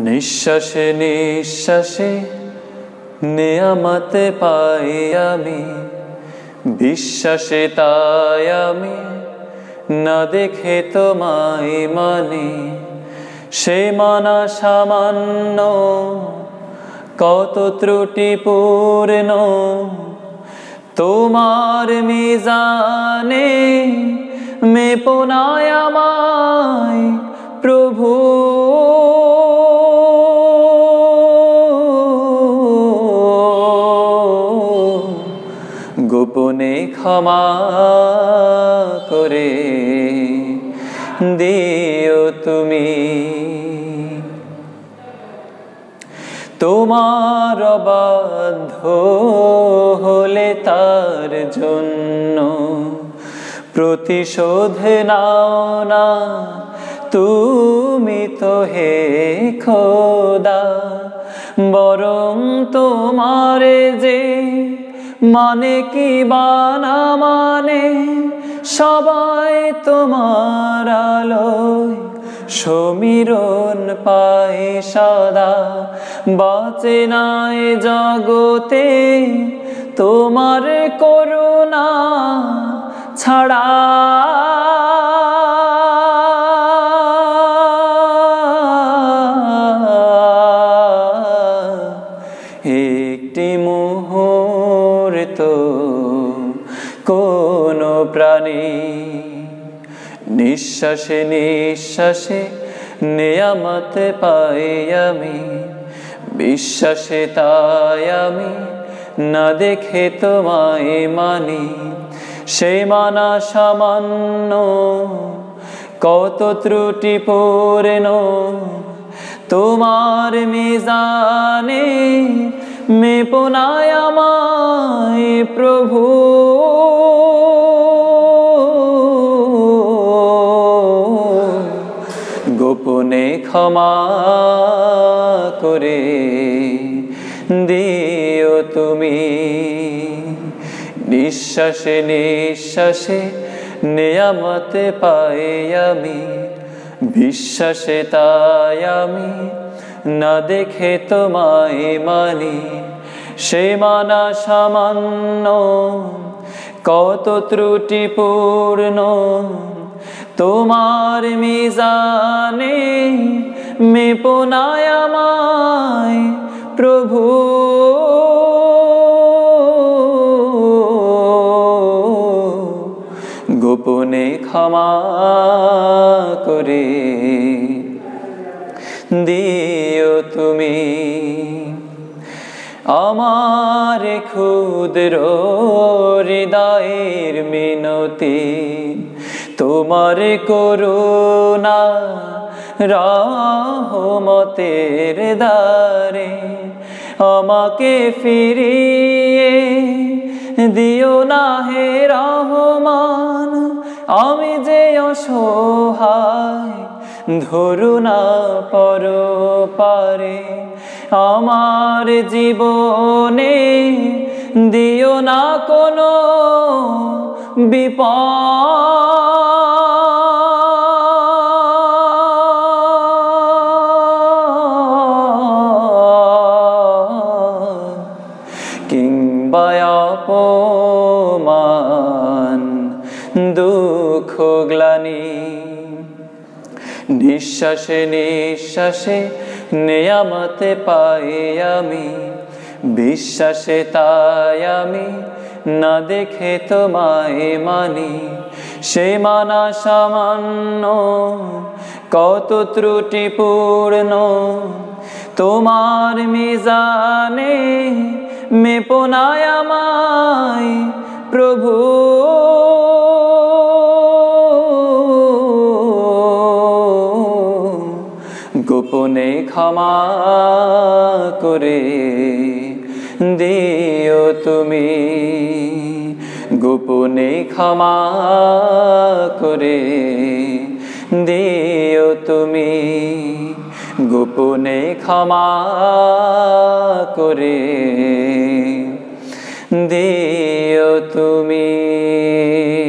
নিঃশ্বাসে নিঃশ্বাসে নেয়ামতে পাই আমি, বিশ্বাসে তাই আমি না দেখে তোমায় মানি। সে মানা সামান্য, কত ত্রুটিপূর্ণ, তোমার মিজানে মেপো না আমায় প্রভু। গোপনে ক্ষমা করে দিও তুমি। তোমার অবাধ্য হলে তার জন্য প্রতিশোধ নাও না তুমি তো হে খোদা। বরং তোমারে যে মানে কি বানা মানে, সবাই তোমার আলোয় সমীরণ পায় সদা। বাঁচে নাই জগতে তোমার করুণা ছাড়া। একটি মুহূর্ত কোন প্রাণী নিঃশ্বাসে নিঃশ্বাসে নেয়ামত পাই আমি, বিশ্বাসে তাই আমি না দেখে তোমায় মানি। সে মানা সামান্য, কত ত্রুটিপূর্ণ, তোমার মিজানে মেপো না আমায় প্রভু। গোপনে ক্ষমা করে দিও তুমি। নিঃশ্বাসে নিঃশ্বাসে নেয়ামতে পাই আমি, বিশ্বাসে তাই আমি না দেখে তোমায় মানি। সে মানা সামান্য, কত ত্রুটিপূর্ণ, তোমার মিজানে মেপো না আমায় প্রভু। গোপনে ক্ষমা করে দিও তুমি। আমার ক্ষুদ্র হৃদয়ের মিনতি তোমার করুণা রহমতের দ্বারে আমাকে ফিরিয়ে দিও না হে রহমান। আমি যে অসহায় ধরু না পরপারে, আমার জীবনে দিও না কোনো বিপদ কিংবা অপমান, দুঃখ গ্লানি। নিঃশ্বাসে নিঃশ্বাসে নেয়ামতে পাই আমি, বিশ্বাসে তাই আমি না দেখে তোমায় মানি। সে মানা সামান্য, কত ত্রুটিপূর্ণ, তোমার মিজানে মেপো না আমায় প্রভু। গোপনে ক্ষমা করে দিও তুমি। গোপনে ক্ষমা করে দিও তুমি। গোপনে ক্ষমা করে দিও তুমি।